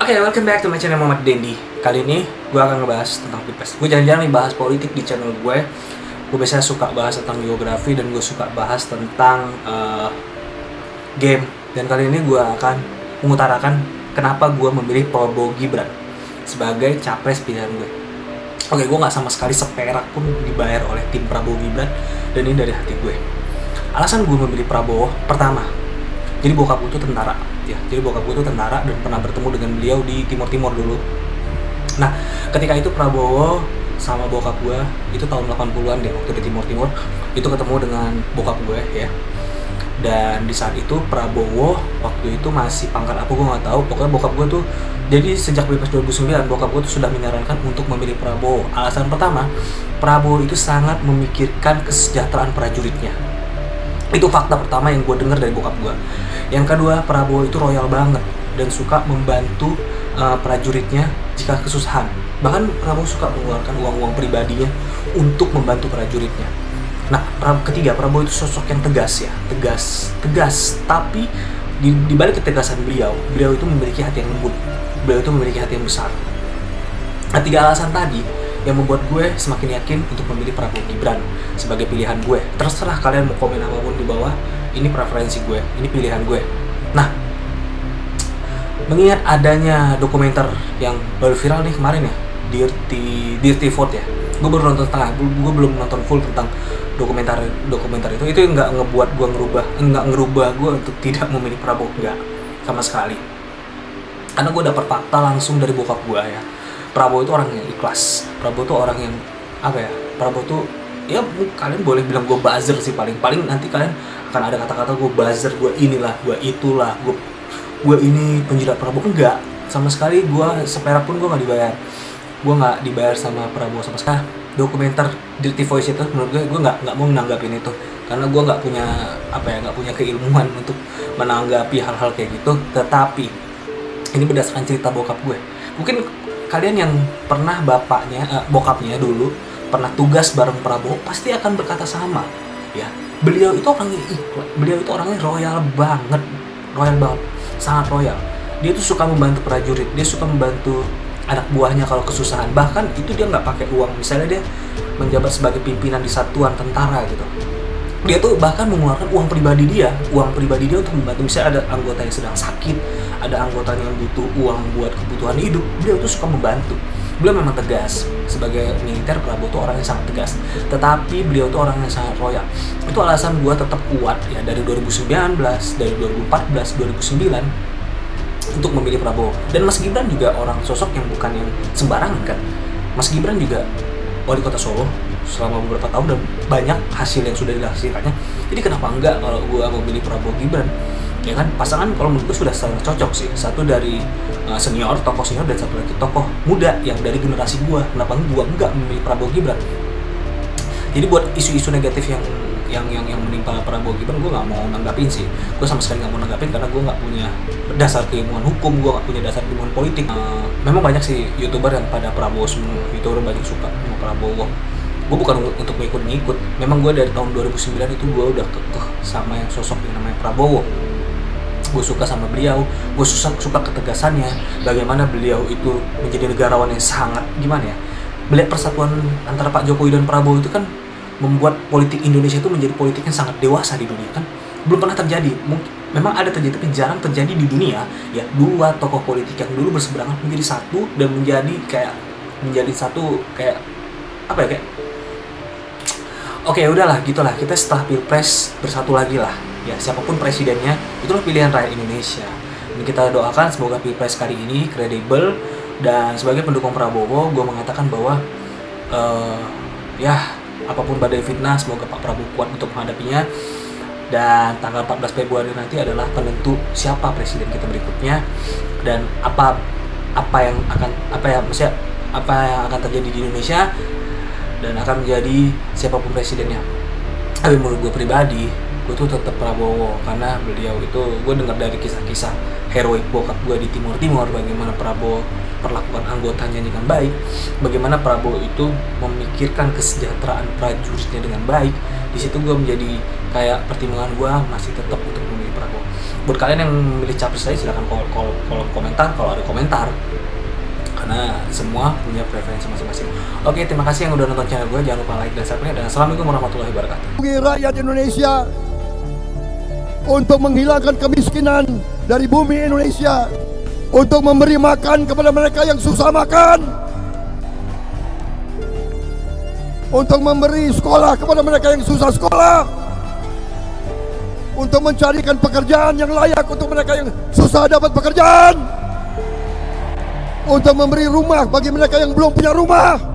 Oke, welcome back to my channel Muhammad Dendi. Kali ini gue akan ngebahas tentang Pilpres. Gue jarang-jarang nih bahas politik di channel gue. Gue biasanya suka bahas tentang geografi dan gue suka bahas tentang game. Dan kali ini gue akan mengutarakan kenapa gue memilih Prabowo Gibran sebagai capres pilihan gue. Oke, gue nggak sama sekali seperak pun dibayar oleh tim Prabowo Gibran, dan ini dari hati gue. Alasan gue memilih Prabowo, pertama, jadi bokap gue tuh tentara. Ya, jadi bokap gue tuh tentara dan pernah bertemu dengan beliau di Timur dulu. Nah, ketika itu Prabowo sama bokap gue itu tahun 80-an deh, waktu di Timur itu ketemu dengan bokap gue ya. Dan di saat itu Prabowo waktu itu masih pangkat apa gue nggak tahu. Pokoknya bokap gue tuh, jadi sejak Pilpres 2009 bokap gue tuh sudah menyarankan untuk memilih Prabowo. Alasan pertama, Prabowo itu sangat memikirkan kesejahteraan prajuritnya. Itu fakta pertama yang gue dengar dari bokap gue. Yang kedua, Prabowo itu royal banget dan suka membantu prajuritnya jika kesusahan. Bahkan Prabowo suka mengeluarkan uang-uang pribadinya untuk membantu prajuritnya. Nah, ketiga, Prabowo itu sosok yang tegas ya, tegas. Tapi di balik ketegasan beliau itu memiliki hati yang lembut. Beliau itu memiliki hati yang besar. Nah, tiga alasan tadi yang membuat gue semakin yakin untuk memilih Prabowo Gibran sebagai pilihan gue. Terserah kalian mau komen apapun di bawah, ini preferensi gue, ini pilihan gue. Nah, mengingat adanya dokumenter yang baru viral nih kemarin ya, Dirty Vote ya. Gue baru nonton setengah, gue belum nonton full tentang dokumenter itu. Itu nggak ngebuat gue ngerubah gue untuk tidak memilih Prabowo, nggak sama sekali. Karena gue dapet fakta langsung dari bokap gue ya. Prabowo itu orang yang ikhlas. Prabowo itu orang yang Prabowo tuh ya, kalian boleh bilang gue buzzer sih, paling nanti kalian akan ada kata-kata gue buzzer, gue inilah, gue itulah, gue ini penjilat Prabowo. Enggak, sama sekali gue seperak pun gue nggak dibayar sama Prabowo sama sekali. Dokumenter Dirty Voice itu menurut gue nggak mau menanggapin itu karena gue nggak punya keilmuan untuk menanggapi hal-hal kayak gitu. Tetapi ini berdasarkan cerita bokap gue. Mungkin kalian yang pernah bokapnya dulu pernah tugas bareng Prabowo pasti akan berkata sama ya. Beliau itu orangnya ikhlas, beliau itu orangnya royal banget, sangat royal. Dia tuh suka membantu prajurit, dia suka membantu anak buahnya kalau kesusahan. Bahkan itu dia nggak pakai uang. Misalnya dia menjabat sebagai pimpinan di satuan tentara gitu, dia tuh bahkan mengeluarkan uang pribadi dia untuk membantu. Misalnya ada anggota yang sedang sakit, ada anggota yang butuh uang buat kebutuhan hidup, beliau tuh suka membantu. Beliau memang tegas. Sebagai militer, Prabowo tuh orang yang sangat tegas, tetapi beliau tuh orang yang sangat royal. Itu alasan gua tetap kuat ya, dari 2019, dari 2014, 2009 untuk memilih Prabowo. Dan Mas Gibran juga orang sosok yang bukan yang sembarangan kan. Mas Gibran juga wali kota Solo selama beberapa tahun dan banyak hasil yang sudah dihasilkannya. Jadi kenapa enggak kalau gue memilih Prabowo Gibran? Ya kan, pasangan kalau menurut gue sudah sangat cocok sih. Satu dari tokoh senior, dan satu lagi tokoh muda yang dari generasi gue. Kenapa gue enggak memilih Prabowo Gibran? Jadi buat isu-isu negatif yang menimpa Prabowo Gibran, gue nggak mau nanggapin sih. Gue sama sekali nggak mau nanggapin karena gue nggak punya dasar keilmuan hukum, gue nggak punya dasar keilmuan politik. Memang banyak sih youtuber yang pada Prabowo semua, youtuber banyak suka sama Prabowo. Gue bukan untuk ngikut. Memang gue dari tahun 2009 itu gue udah kekeh sama yang sosok yang namanya Prabowo. Gue suka sama beliau, gue suka ketegasannya. Bagaimana beliau itu menjadi negarawan yang sangat gimana ya, melihat persatuan antara Pak Jokowi dan Prabowo itu kan membuat politik Indonesia itu menjadi politik yang sangat dewasa di dunia kan. Belum pernah terjadi, memang ada terjadi tapi jarang terjadi di dunia ya, dua tokoh politik yang dulu berseberangan menjadi satu dan menjadi satu kayak apa ya, kayak oke, udahlah gitulah, kita setelah Pilpres bersatu lagi lah ya, siapapun presidennya itulah pilihan rakyat Indonesia. Dan kita doakan semoga Pilpres kali ini kredibel. Dan sebagai pendukung Prabowo, gue mengatakan bahwa ya, apapun badai fitnah, semoga Pak Prabowo kuat untuk menghadapinya. Dan tanggal 14 Februari nanti adalah penentu siapa presiden kita berikutnya, dan apa yang akan terjadi di Indonesia, dan akan menjadi siapapun presidennya. Tapi menurut gue pribadi, gue tuh tetap Prabowo karena beliau itu, gue dengar dari kisah-kisah heroik bokap gue di Timur, bagaimana Prabowo perlakukan anggotanya dengan baik, bagaimana Prabowo itu memikirkan kesejahteraan prajuritnya dengan baik. Di situ gue menjadi kayak pertimbangan gue masih tetap untuk memilih Prabowo. Buat kalian yang memilih capres saya, silahkan kolom komentar kalau ada komentar, karena semua punya preferensi masing-masing. Oke, terima kasih yang udah nonton channel gue. Jangan lupa like dan subscribe, dan assalamualaikum warahmatullahi wabarakatuh. Rakyat Indonesia untuk menghilangkan kemiskinan dari bumi Indonesia, untuk memberi makan kepada mereka yang susah makan, untuk memberi sekolah kepada mereka yang susah sekolah, untuk mencarikan pekerjaan yang layak untuk mereka yang susah dapat pekerjaan, untuk memberi rumah bagi mereka yang belum punya rumah.